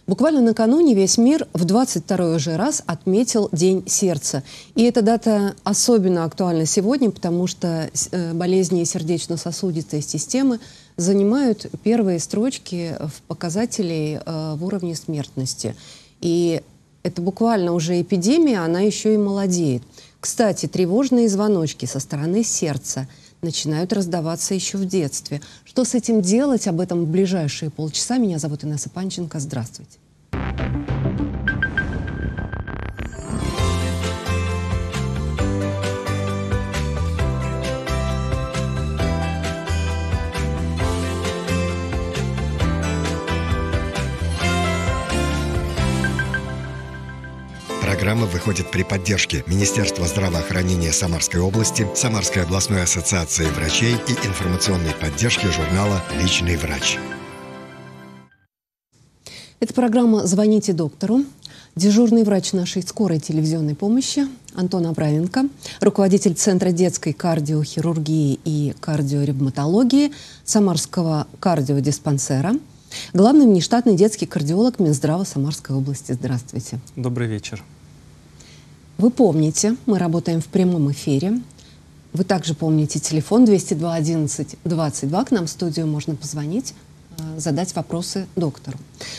Буквально накануне весь мир в 22-й уже раз отметил День сердца. И эта дата особенно актуальна сегодня, потому что болезни сердечно-сосудистой системы занимают первые строчки в показателей в уровне смертности. И это буквально уже эпидемия, она еще и молодеет. Кстати, тревожные звоночки со стороны сердца начинают раздаваться еще в детстве. Что с этим делать, об этом в ближайшие полчаса. Меня зовут Инесса Панченко. Здравствуйте. Программа выходит при поддержке Министерства здравоохранения Самарской области, Самарской областной ассоциации врачей и информационной поддержки журнала «Личный врач». Это программа «Звоните доктору». Дежурный врач нашей скорой телевизионной помощи Антон Абраменко, руководитель Центра детской кардиохирургии и кардиоревматологии Самарского кардиодиспансера, главный внештатный детский кардиолог Минздрава Самарской области. Здравствуйте. Добрый вечер. Вы помните, мы работаем в прямом эфире. Вы также помните телефон 202 11 22. К нам в студию можно позвонить, задать вопросы доктору.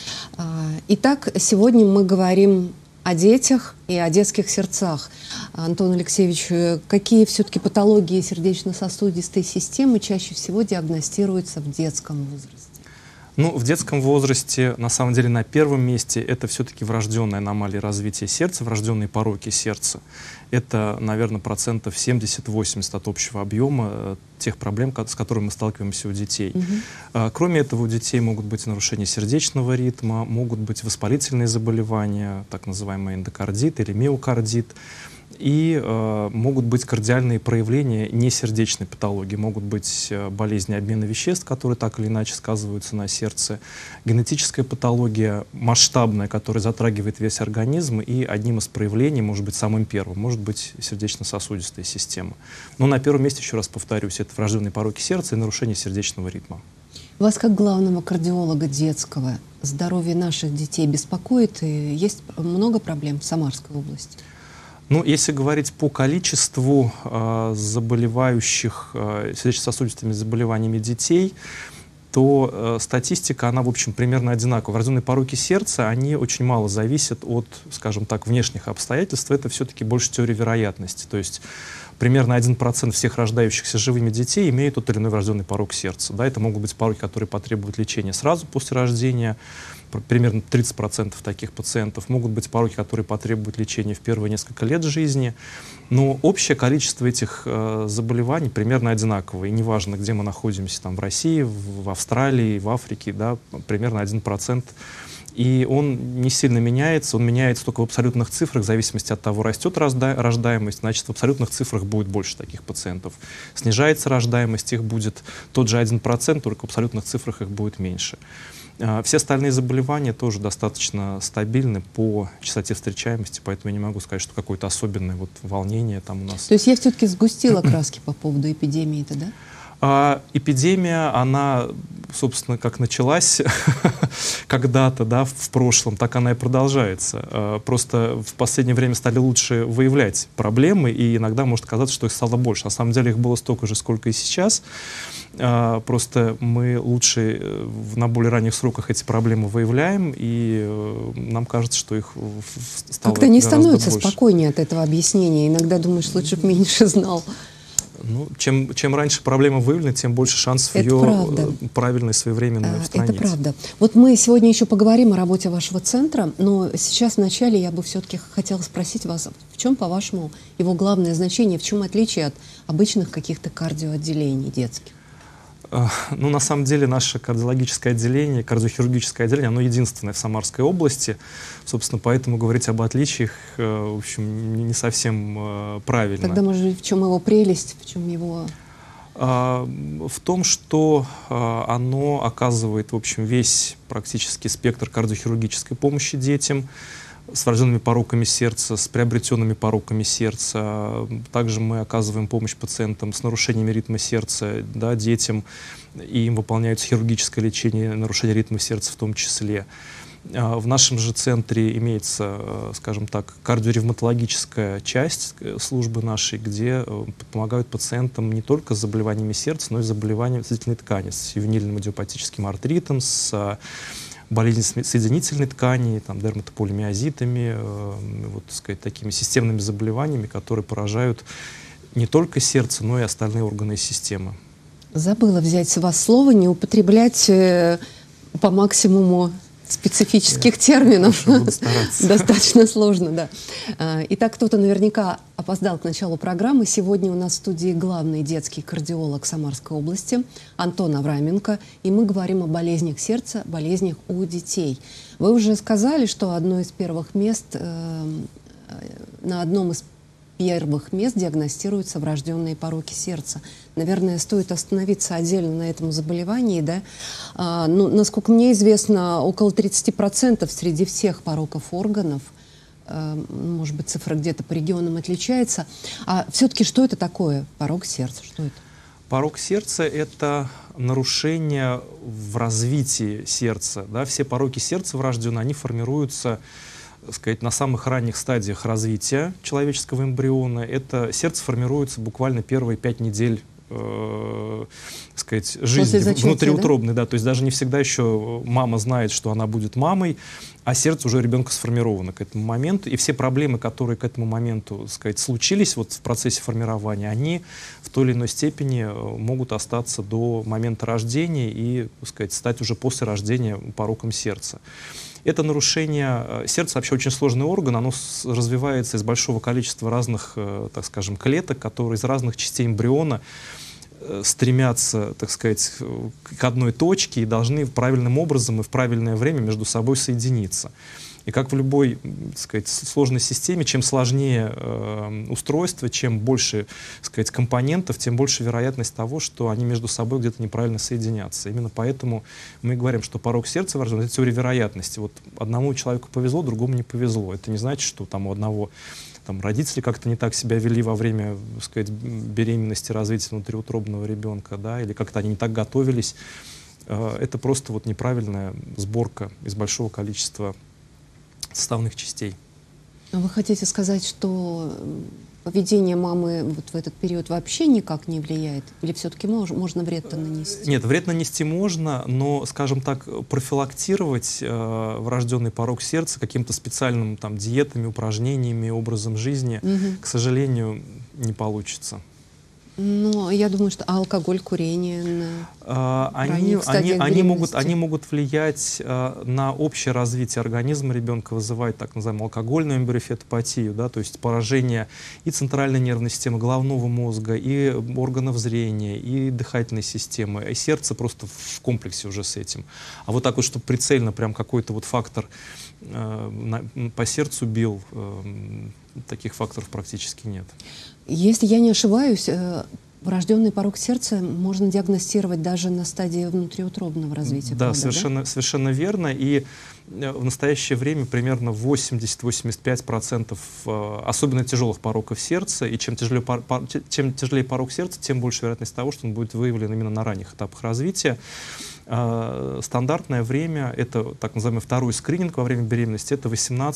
Итак, сегодня мы говорим о детях и о детских сердцах. Антон Алексеевич, какие все-таки патологии сердечно-сосудистой системы чаще всего диагностируются в детском возрасте? Ну, в детском возрасте, на самом деле, на первом месте это все-таки врожденные аномалии развития сердца, врожденные пороки сердца. Это, наверное, процентов 70-80 от общего объема тех проблем, с которыми мы сталкиваемся у детей. Кроме этого, у детей могут быть нарушения сердечного ритма, могут быть воспалительные заболевания, так называемый эндокардит или миокардит. И могут быть кардиальные проявления несердечной патологии. Могут быть болезни обмена веществ, которые так или иначе сказываются на сердце. Генетическая патология масштабная, которая затрагивает весь организм. И одним из проявлений, может быть, самым первым, может быть сердечно-сосудистая система. Но на первом месте, еще раз повторюсь, это врожденные пороки сердца и нарушение сердечного ритма. Вас, как главного кардиолога детского, здоровье наших детей беспокоит? И есть много проблем в Самарской области? Ну, если говорить по количеству заболевающих сердечно-сосудистыми заболеваниями детей, то статистика, она, в общем, примерно одинакова. Врожденные пороки сердца, они очень мало зависят от, скажем так, внешних обстоятельств. Это все-таки больше теория вероятности. То есть примерно 1% всех рождающихся живыми детей имеют тот или иной врожденный порок сердца. Да, это могут быть пороки, которые потребуют лечения сразу после рождения. Примерно 30% таких пациентов. Могут быть пороки, которые потребуют лечения в первые несколько лет жизни. Но общее количество этих заболеваний примерно одинаковое. И неважно, где мы находимся, там, в России, в Австралии, в Африке, да, примерно 1%. И он не сильно меняется, он меняется только в абсолютных цифрах, в зависимости от того, растет рождаемость, значит, в абсолютных цифрах будет больше таких пациентов. Снижается рождаемость, их будет тот же 1%, только в абсолютных цифрах их будет меньше. Все остальные заболевания тоже достаточно стабильны по частоте встречаемости, поэтому я не могу сказать, что какое-то особенное вот волнение там у нас. То есть я все-таки сгустила краски по поводу эпидемии-то, да? Эпидемия, она, собственно, как началась когда-то, да, в прошлом, так она и продолжается. Просто в последнее время стали лучше выявлять проблемы, и иногда может казаться, что их стало больше. На самом деле их было столько же, сколько и сейчас. Просто мы лучше на более ранних сроках эти проблемы выявляем, и нам кажется, что их стало как-то не гораздо становится больше. Спокойнее от этого объяснения. Иногда думаешь, лучше бы меньше знал. Ну, чем раньше проблема выявлена, тем больше шансов ее правильной своевременной устранить. Это правда. Вот мы сегодня еще поговорим о работе вашего центра, но сейчас вначале я бы все-таки хотела спросить вас, в чем, по-вашему, его главное значение, в чем отличие от обычных каких-то кардиоотделений детских? Ну, на самом деле, наше кардиологическое отделение, кардиохирургическое отделение, оно единственное в Самарской области. Собственно, поэтому говорить об отличиях, в общем, не совсем правильно. Тогда, может быть, в чем его прелесть, в чем его... В том, что оно оказывает, в общем, весь практически спектр кардиохирургической помощи детям с врожденными пороками сердца, с приобретенными пороками сердца. Также мы оказываем помощь пациентам с нарушениями ритма сердца, да, детям, и им выполняется хирургическое лечение нарушения ритма сердца в том числе. В нашем же центре имеется, скажем так, кардиоревматологическая часть службы нашей, где помогают пациентам не только с заболеваниями сердца, но и с заболеваниями соединительной ткани, с ювенильным идиопатическим артритом, с болезнью соединительной ткани, там, дерматополимиозитами, вот, так сказать, такими системными заболеваниями, которые поражают не только сердце, но и остальные органы и системы. Забыла взять с вас слово, не употреблять по максимуму специфических терминов. Достаточно сложно, да. Итак, кто-то наверняка опоздал к началу программы. Сегодня у нас в студии главный детский кардиолог Самарской области Антон Авраменко. И мы говорим о болезнях сердца, болезнях у детей. Вы уже сказали, что одно из первых мест, на одном из первых мест диагностируются врожденные пороки сердца. Наверное, стоит остановиться отдельно на этом заболевании, да? Ну, насколько мне известно, около 30% среди всех пороков органов, может быть, цифра где-то по регионам отличается. А все-таки что это такое, порок сердца? Что это? Порок сердца — это нарушение в развитии сердца. Да? Все пороки сердца врожденные, они формируются, так сказать, на самых ранних стадиях развития человеческого эмбриона. Это сердце формируется буквально первые 5 недель сказать, жизни внутриутробной, да? То есть даже не всегда еще мама знает, что она будет мамой, а сердце уже ребенка сформировано к этому моменту, и все проблемы, которые к этому моменту, так сказать, случились вот в процессе формирования, они в той или иной степени могут остаться до момента рождения и, так сказать, стать уже после рождения пороком сердца. Это нарушение сердца, вообще очень сложный орган, оно развивается из большого количества разных, так скажем, клеток, которые из разных частей эмбриона стремятся, так сказать, к одной точке и должны правильным образом и в правильное время между собой соединиться. И как в любой, так сказать, сложной системе, чем сложнее устройство, чем больше, так сказать, компонентов, тем больше вероятность того, что они между собой где-то неправильно соединятся. Именно поэтому мы говорим, что порок сердца врожденный — это теория вероятности. Вот одному человеку повезло, другому не повезло. Это не значит, что там у одного там родители как-то не так себя вели во время, так сказать, беременности, развития внутриутробного ребенка, да, или как-то они не так готовились. Это просто вот неправильная сборка из большого количества составных частей. Вы хотите сказать, что поведение мамы вот в этот период вообще никак не влияет? Или все-таки можно вред-то нанести? Нет, вред нанести можно, но, скажем так, профилактировать врожденный порок сердца каким-то специальным там диетами, упражнениями, образом жизни, к сожалению, не получится. Ну, я думаю, что алкоголь, курение они могут влиять на общее развитие организма ребенка, вызывать так называемую алкогольную эмбрионефропатию, да, то есть поражение и центральной нервной системы, головного мозга, и органов зрения, и дыхательной системы, и сердце просто в комплексе уже с этим. А вот так вот, чтобы прицельно прям какой-то вот фактор по сердцу бил, таких факторов практически нет. Если я не ошибаюсь, врожденный порок сердца можно диагностировать даже на стадии внутриутробного развития. Да, плода, совершенно верно. И в настоящее время примерно 80-85%, особенно тяжелых пороков сердца, и чем тяжелее порок сердца, тем больше вероятность того, что он будет выявлен именно на ранних этапах развития. Стандартное время, это так называемый второй скрининг во время беременности, это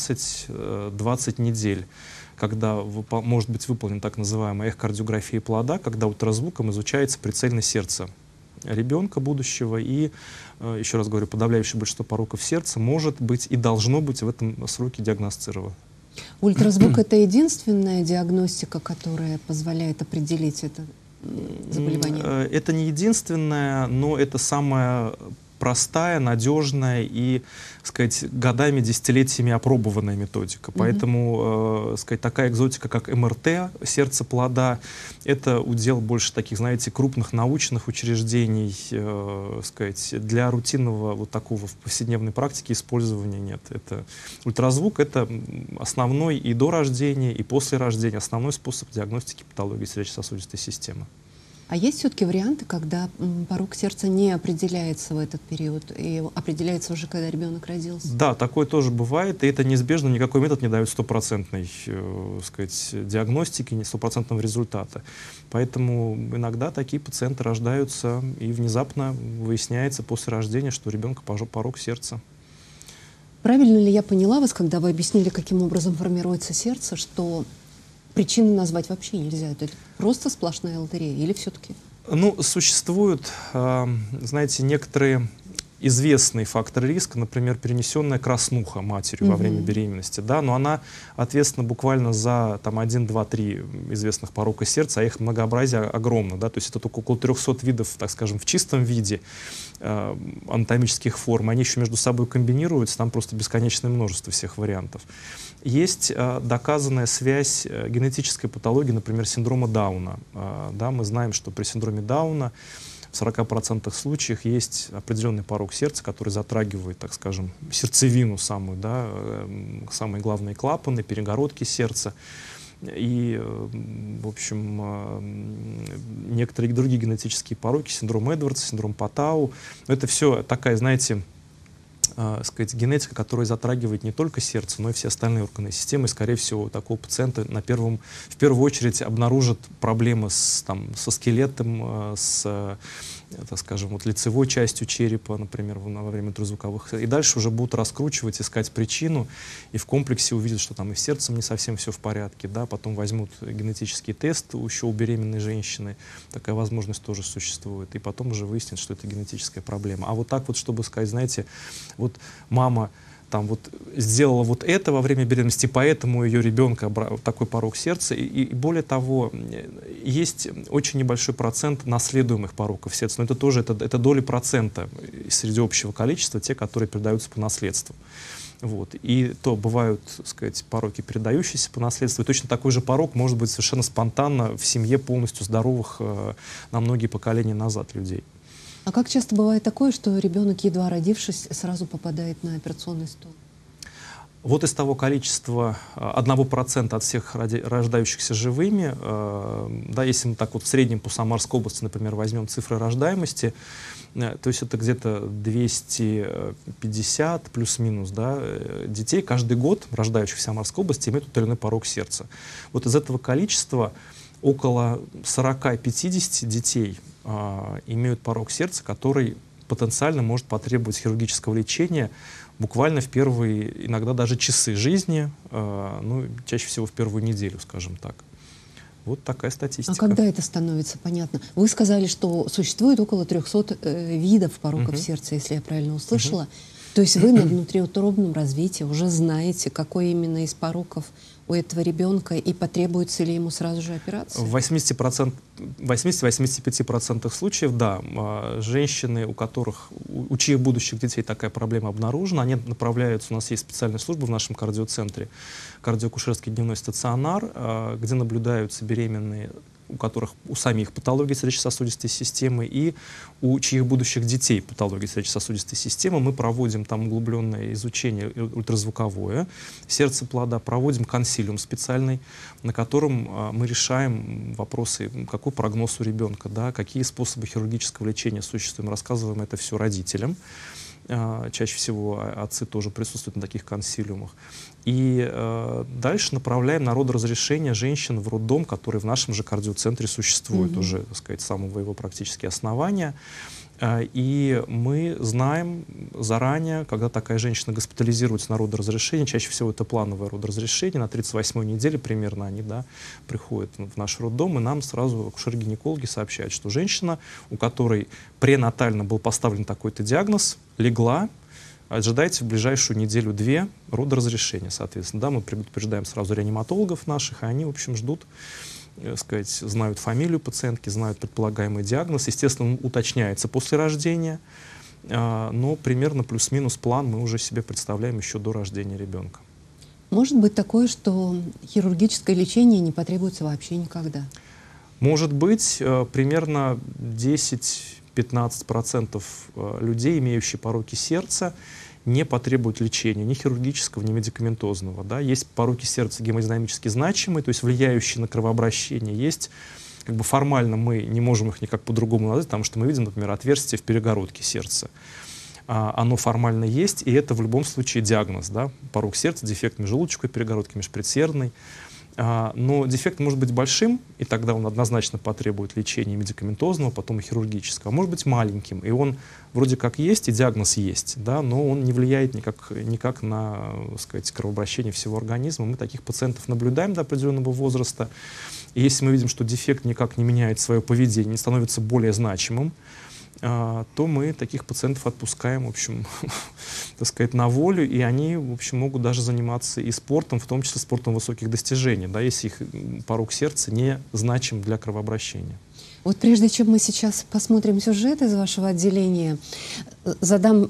18-20 недель, когда может быть выполнена так называемая эхокардиография плода, когда ультразвуком изучается прицельно сердце ребенка будущего, и, еще раз говорю, подавляющее большинство пороков сердца может быть и должно быть в этом сроке диагностировано. Ультразвук — это единственная диагностика, которая позволяет определить это заболевание? Это не единственное, но это самая простая, надежная и, сказать, годами, десятилетиями опробованная методика. Поэтому, сказать, такая экзотика, как МРТ, сердце плода, это удел больше таких, знаете, крупных научных учреждений, сказать, для рутинного вот такого в повседневной практике использования нет. Это ультразвук — это основной и до рождения, и после рождения основной способ диагностики патологии сердечно-сосудистой системы. А есть все-таки варианты, когда порок сердца не определяется в этот период, и определяется уже, когда ребенок родился? Да, такое тоже бывает, и это неизбежно, никакой метод не дает стопроцентной, сказать, диагностики, стопроцентного результата. Поэтому иногда такие пациенты рождаются, и внезапно выясняется после рождения, что у ребенка порок сердца. Правильно ли я поняла вас, когда вы объяснили, каким образом формируется сердце, что причины назвать вообще нельзя? Это просто сплошная лотерея или все-таки? Ну, существуют, знаете, некоторые известные факторы риска, например, перенесенная краснуха матерью во время беременности, да, но она ответственна буквально за там, 1, 2, 3 известных порока сердца, а их многообразие огромно, да, то есть это только около 300 видов, так скажем, в чистом виде анатомических форм, они еще между собой комбинируются, там просто бесконечное множество всех вариантов. Есть доказанная связь генетической патологии, например, синдрома Дауна. Да, мы знаем, что при синдроме Дауна в 40% случаев есть определенный порок сердца, который затрагивает, так скажем, сердцевину самую, да, самые главные клапаны, перегородки сердца. И, в общем, некоторые другие генетические пороки, синдром Эдвардса, синдром Патау. Это все такая, знаете, сказать, генетика, которая затрагивает не только сердце, но и все остальные органы системы. И, скорее всего, у такого пациента в первую очередь обнаружат проблемы со скелетом, так скажем, вот лицевой частью черепа, например, во время ультразвуковых. И дальше уже будут раскручивать, искать причину, и в комплексе увидят, что там и с сердцем не совсем все в порядке. Да? Потом возьмут генетический тест еще у беременной женщины. Такая возможность тоже существует. И потом уже выяснят, что это генетическая проблема. А вот так вот, чтобы сказать, знаете, вот мама там вот сделала вот это во время беременности, поэтому у ее ребенка такой порок сердца. И более того, есть очень небольшой процент наследуемых пороков сердца, но это тоже это доли процента среди общего количества, те, которые передаются по наследству. Вот. И то бывают, так сказать, пороки, передающиеся по наследству, и точно такой же порок может быть совершенно спонтанно в семье полностью здоровых на многие поколения назад людей. А как часто бывает такое, что ребенок, едва родившись, сразу попадает на операционный стол? Вот из того количества 1% от всех рождающихся живыми, да, если мы так вот в среднем по Самарской области, например, возьмем цифры рождаемости, то есть это где-то 250 плюс-минус, да, детей каждый год, рождающих в Самарской области, имеют тот или иной порок сердца. Вот из этого количества около 40-50 детей имеют порок сердца, который потенциально может потребовать хирургического лечения буквально в первые, иногда даже часы жизни, ну, чаще всего в первую неделю, скажем так. Вот такая статистика. А когда это становится понятно? Вы сказали, что существует около 300 видов пороков сердца, если я правильно услышала. То есть вы на внутриутробном развитии уже знаете, какой именно из пороков у этого ребенка и потребуется ли ему сразу же операция? В 80-85% случаев, да, женщины, у чьих будущих детей такая проблема обнаружена, они направляются, у нас есть специальная служба в нашем кардиоцентре, кардиоакушерский дневной стационар, где наблюдаются беременные, у которых у самих патологии сердечно-сосудистой системы и у чьих будущих детей патологии сердечно-сосудистой системы. Мы проводим там углубленное изучение ультразвуковое сердца плода, проводим консилиум специальный, на котором мы решаем вопросы, какой прогноз у ребенка, да, какие способы хирургического лечения существуют. Мы рассказываем это все родителям. Чаще всего отцы тоже присутствуют на таких консилиумах. И дальше направляем на родоразрешение женщин в роддом, который в нашем же кардиоцентре существует уже, так сказать, с самого его практически основания. И мы знаем заранее, когда такая женщина госпитализируется на родоразрешение, чаще всего это плановое родоразрешение, на 38-й неделе примерно они, да, приходят в наш роддом, и нам сразу акушеры-гинекологи сообщают, что женщина, у которой пренатально был поставлен такой-то диагноз, легла, ожидайте в ближайшую неделю-две родоразрешения, соответственно. Да, мы предупреждаем сразу реаниматологов наших, и они, в общем, ждут, сказать, знают фамилию пациентки, знают предполагаемый диагноз. Естественно, он уточняется после рождения, но примерно плюс-минус план мы уже себе представляем еще до рождения ребенка. Может быть такое, что хирургическое лечение не потребуется вообще никогда? Может быть, примерно 10-15% людей, имеющие пороки сердца, не потребуют лечения ни хирургического, ни медикаментозного. Да? Есть пороки сердца гемодинамически значимые, то есть влияющие на кровообращение. Есть, как бы формально мы не можем их никак по-другому назвать, потому что мы видим, например, отверстие в перегородке сердца. Оно формально есть, и это в любом случае диагноз. Да? Порок сердца, дефект межжелудочковой перегородки, межпредсердной. Но дефект может быть большим, и тогда он однозначно потребует лечения медикаментозного, потом и хирургического. А может быть маленьким, и он вроде как есть, и диагноз есть, да, но он не влияет никак на, так сказать, кровообращение всего организма. Мы таких пациентов наблюдаем до определенного возраста. И если мы видим, что дефект никак не меняет свое поведение, не становится более значимым, то мы таких пациентов отпускаем, в общем, так сказать, на волю, и они, в общем, могут даже заниматься и спортом, в том числе спортом высоких достижений, да, если их порог сердца не значим для кровообращения. Вот прежде чем мы сейчас посмотрим сюжет из вашего отделения, задам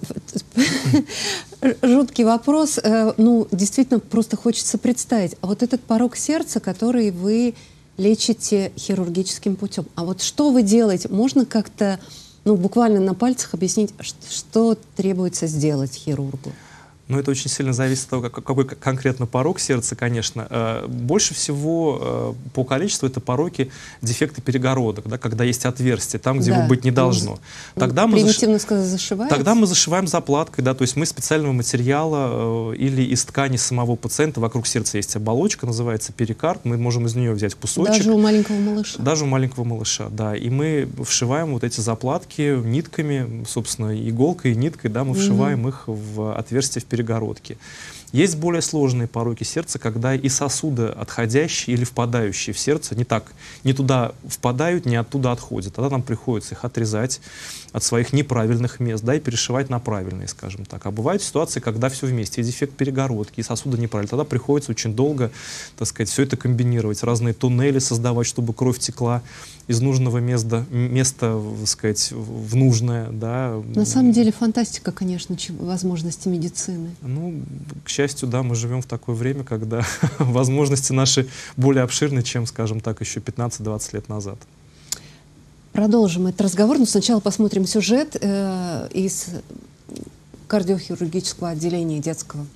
жуткий вопрос. Ну, действительно, просто хочется представить. А вот этот порог сердца, который вы лечите хирургическим путем, а вот что вы делаете? Можно как-то, ну, буквально на пальцах объяснить, что требуется сделать хирургу? Ну, это очень сильно зависит от того, какой конкретно порог сердца, конечно. Больше всего по количеству это пороки, дефекты перегородок, да, когда есть отверстие, там, где его быть не должно. Тогда примитивно сказать, зашиваете? Тогда мы зашиваем заплаткой, да, то есть мы из специального материала или из ткани самого пациента, вокруг сердца есть оболочка, называется перикард, мы можем из нее взять кусочек. Даже у маленького малыша? Даже у маленького малыша, да. И мы вшиваем вот эти заплатки нитками, собственно, иголкой и ниткой, да, мы вшиваем их в отверстие в перегородки. Есть более сложные пороки сердца, когда и сосуды отходящие или впадающие в сердце не туда впадают, не оттуда отходят. Тогда нам приходится их отрезать от своих неправильных мест, да, и перешивать на правильные, скажем так. А бывают ситуации, когда все вместе, и дефект перегородки, и сосуды неправильные. Тогда приходится очень долго, так сказать, все это комбинировать, разные туннели создавать, чтобы кровь текла из нужного места, так сказать, в нужное. Да. На самом деле фантастика, конечно, возможности медицины. Ну, к счастью, да, мы живем в такое время, когда возможности наши более обширны, чем, скажем так, еще 15-20 лет назад. Продолжим этот разговор, но сначала посмотрим сюжет из кардиохирургического отделения детского.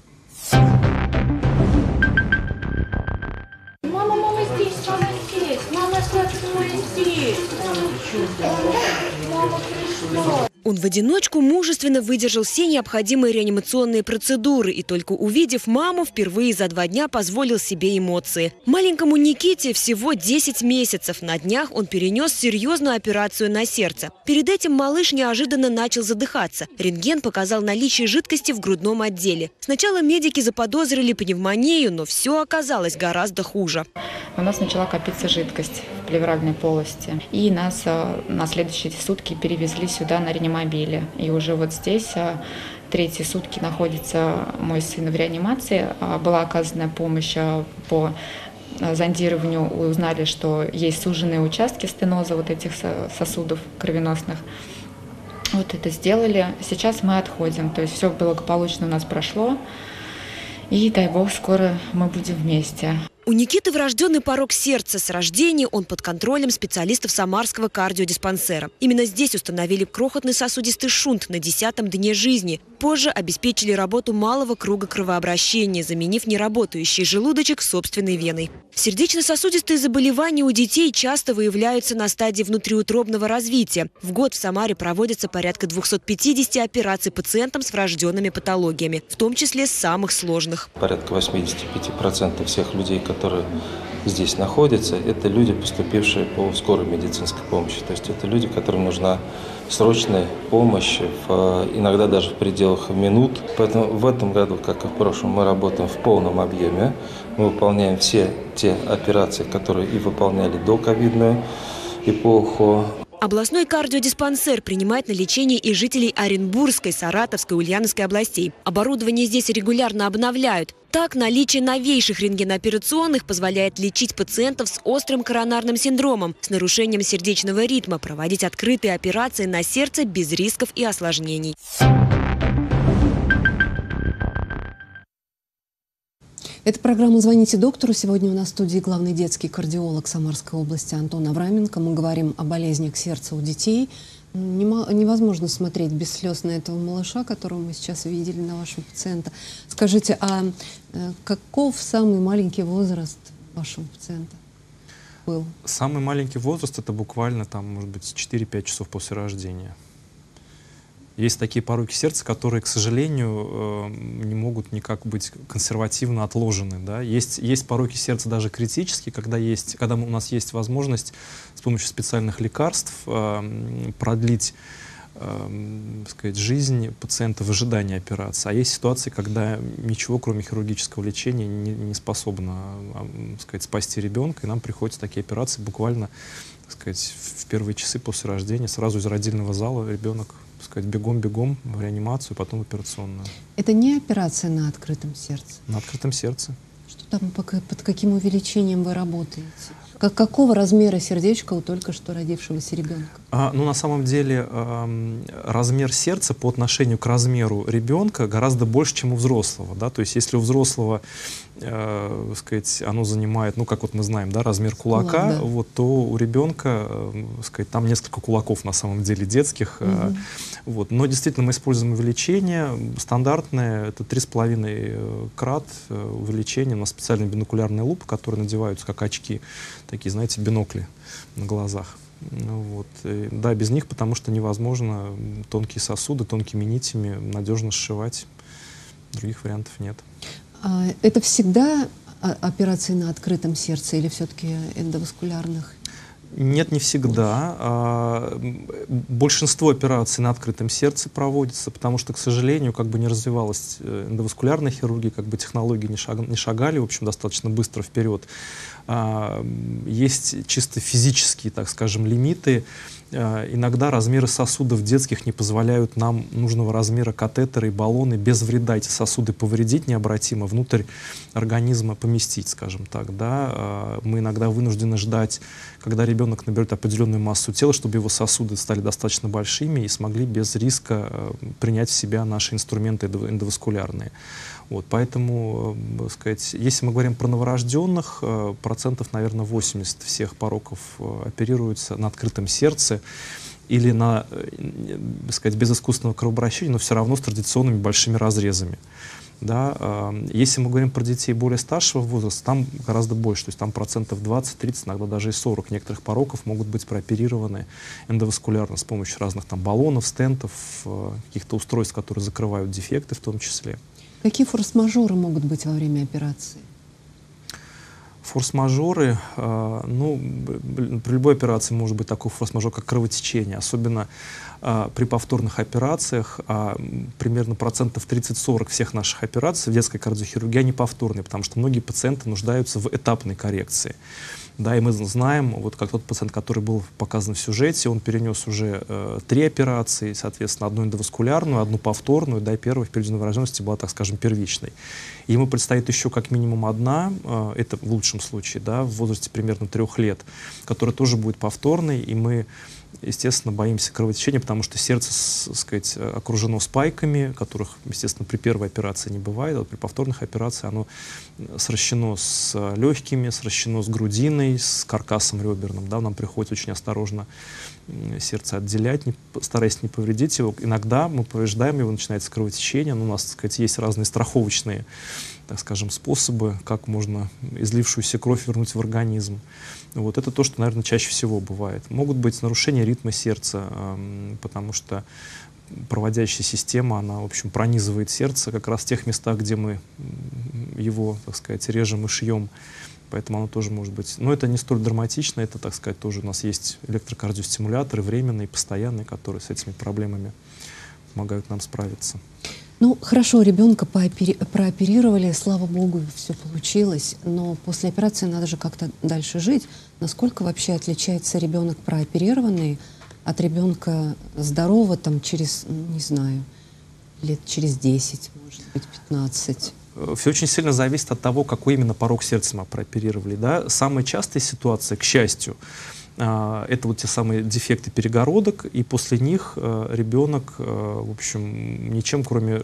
Мама здесь, мама здесь. Мама пришла. Он в одиночку мужественно выдержал все необходимые реанимационные процедуры и, только увидев маму, впервые за 2 дня позволил себе эмоции. Маленькому Никите всего 10 месяцев. На днях он перенес серьезную операцию на сердце. Перед этим малыш неожиданно начал задыхаться. Рентген показал наличие жидкости в грудном отделе. Сначала медики заподозрили пневмонию, но все оказалось гораздо хуже. У нас начала копиться жидкость в плевральной полости. И нас на следующие сутки перевезли сюда на реанимобиле. И уже вот здесь 3-е сутки находится мой сын в реанимации. Была оказана помощь по зондированию. Узнали, что есть суженные участки стеноза вот этих сосудов кровеносных. Вот это сделали. Сейчас мы отходим. То есть все благополучно у нас прошло. И дай бог, скоро мы будем вместе. У Никиты врожденный порок сердца. С рождения он под контролем специалистов Самарского кардиодиспансера. Именно здесь установили крохотный сосудистый шунт на 10-м дне жизни. Позже обеспечили работу малого круга кровообращения, заменив неработающий желудочек собственной веной. Сердечно-сосудистые заболевания у детей часто выявляются на стадии внутриутробного развития. В год в Самаре проводится порядка 250 операций пациентам с врожденными патологиями, в том числе самых сложных. Порядка 85% всех людей, которые здесь находятся, это люди, поступившие по скорой медицинской помощи. То есть это люди, которым нужна срочная помощь, иногда даже в пределах минут. Поэтому в этом году, как и в прошлом, мы работаем в полном объеме. Мы выполняем все те операции, которые и выполняли до ковидную эпоху. Областной кардиодиспансер принимает на лечение и жителей Оренбургской, Саратовской, Ульяновской областей. Оборудование здесь регулярно обновляют. Так, наличие новейших рентгенооперационных позволяет лечить пациентов с острым коронарным синдромом, с нарушением сердечного ритма, проводить открытые операции на сердце без рисков и осложнений. Это программа «Звоните доктору». Сегодня у нас в студии главный детский кардиолог Самарской области Антон Авраменко. Мы говорим о болезнях сердца у детей. Невозможно смотреть без слез на этого малыша, которого мы сейчас видели, на вашего пациента. Скажите, а каков самый маленький возраст вашего пациента был? Самый маленький возраст — это буквально, там, может быть, 4-5 часов после рождения. Есть такие пороки сердца, которые, к сожалению, не могут никак быть консервативно отложены. Да? Есть пороки сердца даже критические, когда у нас есть возможность с помощью специальных лекарств продлить сказать, жизнь пациента в ожидании операции. А есть ситуации, когда ничего, кроме хирургического лечения, не способно сказать, спасти ребенка, и нам приходится такие операции буквально сказать, в первые часы после рождения, сразу из родильного зала ребенок сказать, бегом-бегом в реанимацию, потом в операционную. Это не операция на открытом сердце? На открытом сердце. Что там, под каким увеличением вы работаете? Какого размера сердечко у только что родившегося ребенка? Ну, на самом деле, размер сердца по отношению к размеру ребенка гораздо больше, чем у взрослого. Да? То есть, если у взрослого, сказать, оно занимает, ну, как вот мы знаем, да, размер кулака, да. вот, то у ребенка, сказать, там несколько кулаков на самом деле детских. Вот. Но действительно мы используем увеличение стандартное, это 3,5 крат увеличение. У нас специальные бинокулярные лупы, которые надеваются как очки, такие, знаете, бинокли на глазах. Вот. И, да, без них, потому что невозможно тонкие сосуды тонкими нитями надежно сшивать. Других вариантов нет. Это всегда операции на открытом сердце или все-таки эндоваскулярных? Нет, не всегда. Большинство операций на открытом сердце проводится, потому что, к сожалению, как бы не развивалась эндоваскулярная хирургия, как бы технологии не шагали, в общем, достаточно быстро вперед. Есть чисто физические, так скажем, лимиты. Иногда размеры сосудов детских не позволяют нам нужного размера катетера и баллоны без вреда эти сосуды повредить необратимо, внутрь организма поместить, скажем так. Да? Мы иногда вынуждены ждать, когда ребенок наберет определенную массу тела, чтобы его сосуды стали достаточно большими и смогли без риска принять в себя наши инструменты эндоваскулярные. Вот, поэтому, сказать, если мы говорим про новорожденных, процентов, наверное, 80 всех пороков оперируются на открытом сердце или на, сказать, без искусственного кровообращения, но все равно с традиционными большими разрезами. Да? Если мы говорим про детей более старшего возраста, там гораздо больше, то есть там процентов 20-30, иногда даже и 40 некоторых пороков могут быть прооперированы эндоваскулярно с помощью разных там баллонов, стентов, каких-то устройств, которые закрывают дефекты в том числе. Какие форс-мажоры могут быть во время операции? Форс-мажоры, ну, при любой операции может быть такой форс-мажор, как кровотечение, особенно при повторных операциях. Примерно процентов 30-40 всех наших операций в детской кардиохирургии, они повторные, потому что многие пациенты нуждаются в этапной коррекции. Да, и мы знаем, вот как тот пациент, который был показан в сюжете, он перенес уже 3 операции, соответственно, одну эндоваскулярную, одну повторную, да, и первая в периоде новорожденности была, так скажем, первичной. И ему предстоит еще как минимум одна, это в лучшем случае, да, в возрасте примерно 3 лет, которая тоже будет повторной, и мы, естественно, боимся кровотечения, потому что сердце, сказать, окружено спайками, которых, естественно, при первой операции не бывает, а при повторных операциях оно сращено с легкими, сращено с грудиной, с каркасом реберным. Да, нам приходится очень осторожно сердце отделять, стараясь не повредить его. Иногда мы повреждаем его, начинается кровотечение, но у нас, так сказать, есть разные страховочные, так скажем, способы, как можно излившуюся кровь вернуть в организм. Вот это то, что, наверное, чаще всего бывает. Могут быть нарушения ритма сердца, потому что проводящая система, она, в общем, пронизывает сердце как раз в тех местах, где мы его, так сказать, режем и шьем. Поэтому оно тоже может быть. Но это не столь драматично, это, так сказать, тоже у нас есть электрокардиостимуляторы, временные, постоянные, которые с этими проблемами помогают нам справиться. Ну, хорошо, ребенка прооперировали, слава богу, все получилось, но после операции надо же как-то дальше жить. Насколько вообще отличается ребенок прооперированный от ребенка здорового там через, не знаю, лет через 10, может быть, 15? Все очень сильно зависит от того, какой именно порок сердца мы прооперировали. Да? Самая частая ситуация, к счастью, это вот те самые дефекты перегородок, и после них ребенок, в общем, ничем, кроме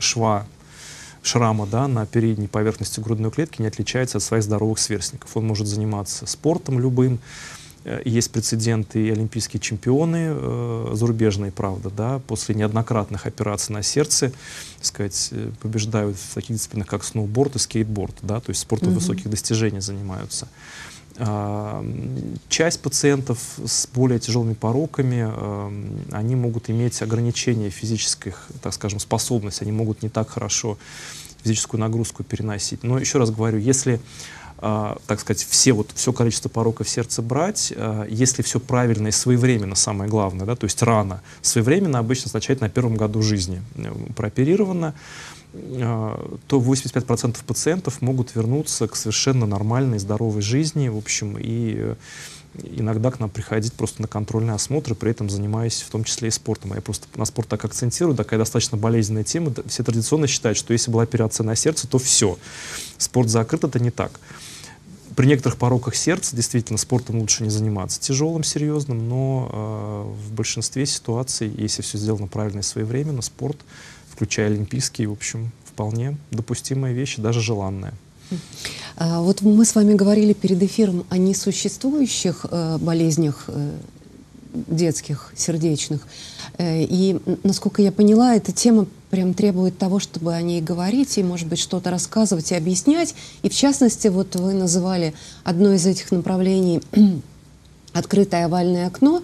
шрама, да, на передней поверхности грудной клетки не отличается от своих здоровых сверстников. Он может заниматься спортом любым. Есть прецеденты, и олимпийские чемпионы, зарубежные, правда, да, после неоднократных операций на сердце, так сказать, побеждают в таких дисциплинах, как сноуборд и скейтборд, да, то есть спортом высоких достижений занимаются. Часть пациентов с более тяжелыми пороками, они могут иметь ограничения физических, так скажем, способностей, они могут не так хорошо физическую нагрузку переносить. Но еще раз говорю, если, так сказать, все количество пороков сердца брать, если все правильно и своевременно, самое главное, да, то есть рано, своевременно обычно означает на первом году жизни прооперировано, то 85% пациентов могут вернуться к совершенно нормальной, здоровой жизни, в общем, и иногда к нам приходить просто на контрольный осмотр, при этом занимаясь в том числе и спортом. Я просто на спорт так акцентирую, такая достаточно болезненная тема. Все традиционно считают, что если была операция на сердце, то все, спорт закрыт, это не так. При некоторых пороках сердца действительно спортом лучше не заниматься тяжелым, серьезным, но в большинстве ситуаций, если все сделано правильно и своевременно, спорт, включая олимпийский, в общем, вполне допустимая вещь, даже желанная. Вот мы с вами говорили перед эфиром о несуществующих болезнях детских, сердечных. И, насколько я поняла, эта тема прям требует того, чтобы о ней говорить и, может быть, что-то рассказывать и объяснять. И, в частности, вот вы называли одно из этих направлений «Открытое овальное окно».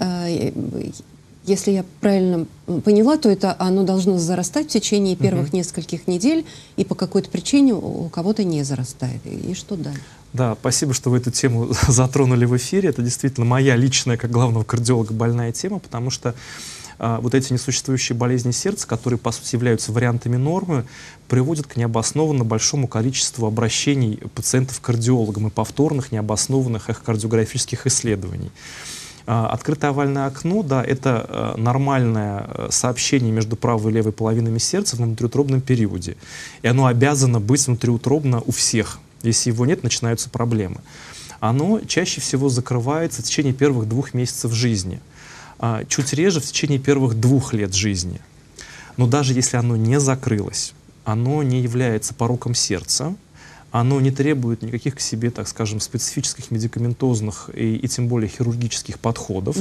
Если я правильно поняла, то это оно должно зарастать в течение первых нескольких недель, и по какой-то причине у кого-то не зарастает. И что дальше? Да, спасибо, что вы эту тему затронули в эфире. Это действительно моя личная, как главного кардиолога, больная тема, потому что вот эти несуществующие болезни сердца, которые, по сути, являются вариантами нормы, приводят к необоснованно большому количеству обращений пациентов к кардиологам и повторных необоснованных эхокардиографических исследований. Открытое овальное окно, да, это нормальное сообщение между правой и левой половинами сердца в внутриутробном периоде. И оно обязано быть внутриутробно у всех. Если его нет, начинаются проблемы. Оно чаще всего закрывается в течение первых 2 месяцев жизни. Чуть реже в течение первых 2 лет жизни. Но даже если оно не закрылось, оно не является пороком сердца, оно не требует никаких к себе, так скажем, специфических медикаментозных и тем более хирургических подходов.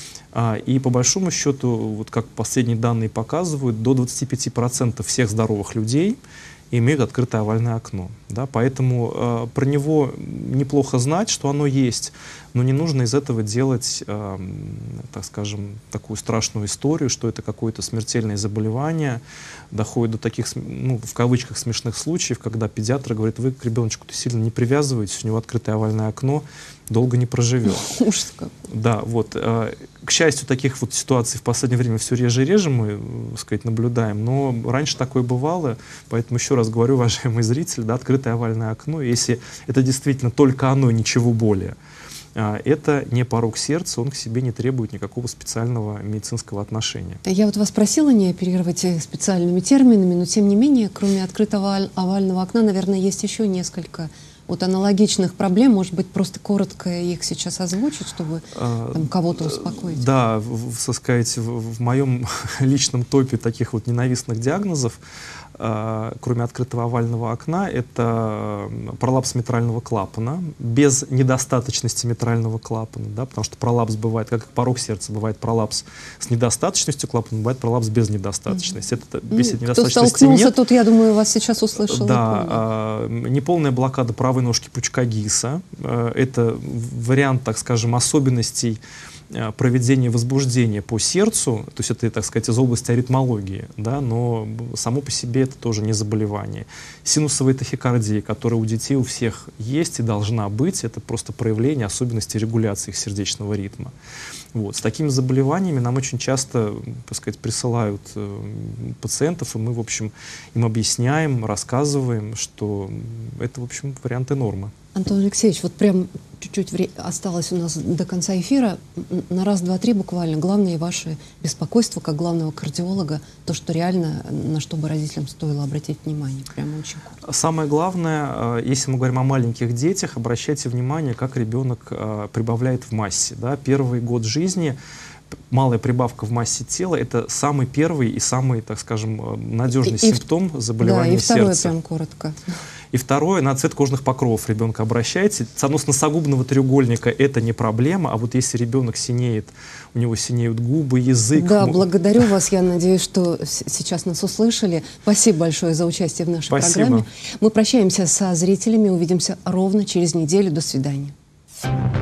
И по большому счету, вот как последние данные показывают, до 25% всех здоровых людей имеют открытое овальное окно. Да? Поэтому про него неплохо знать, что оно есть, но не нужно из этого делать, так скажем, такую страшную историю, что это какое-то смертельное заболевание. Доходит до таких, ну, в кавычках, смешных случаев, когда педиатр говорит: вы к ребеночку-то сильно не привязываетесь, у него открытое овальное окно, долго не проживет. Ужас какой. Да, вот. К счастью, таких вот ситуаций в последнее время все реже и реже мы, так сказать, наблюдаем, но раньше такое бывало, поэтому еще раз говорю, уважаемые зрители, да, открытое овальное окно, если это действительно только оно, ничего более, это не порок сердца, он к себе не требует никакого специального медицинского отношения. Я вот вас просила не оперировать специальными терминами, но тем не менее, кроме открытого овального окна, наверное, есть еще несколько вот аналогичных проблем. Может быть, просто коротко их сейчас озвучить, чтобы кого-то успокоить? Да, так сказать, в моем личном топе таких вот ненавистных диагнозов, кроме открытого овального окна, это пролапс митрального клапана без недостаточности митрального клапана, да, потому что пролапс бывает, как порок сердца, бывает пролапс с недостаточностью клапана, бывает пролапс без недостаточности. Это без недостаточности кто столкнулся, нет. Тут, я думаю, вас сейчас услышал. Да, неполная блокада правой ножки пучка Гисса. Это вариант, так скажем, особенностей проведения возбуждения по сердцу, то есть это, так сказать, из области аритмологии, да, но само по себе это тоже не заболевание. Синусовая тахикардия, которая у детей у всех есть и должна быть, это просто проявление особенностей регуляции их сердечного ритма. Вот. С такими заболеваниями нам очень часто, так сказать, присылают пациентов, и мы, в общем, им объясняем, рассказываем, что это, в общем, варианты нормы. Антон Алексеевич, вот прям чуть-чуть осталось у нас до конца эфира. На раз, два, три буквально. Главное ваше беспокойство как главного кардиолога, то, что реально, на что бы родителям стоило обратить внимание. Прямо очень коротко. Самое главное, если мы говорим о маленьких детях, обращайте внимание, как ребенок прибавляет в массе. Да? Первый год жизни, малая прибавка в массе тела — это самый первый и самый, так скажем, надежный симптом заболевания сердца. Да, и второе прям коротко. И второе, на цвет кожных покровов ребенка обращайте. Цанос носогубного треугольника — это не проблема, а вот если ребенок синеет, у него синеют губы, язык. Да, благодарю вас. Я надеюсь, что сейчас нас услышали. Спасибо большое за участие в нашей программе. Мы прощаемся со зрителями. Увидимся ровно через неделю. До свидания. News.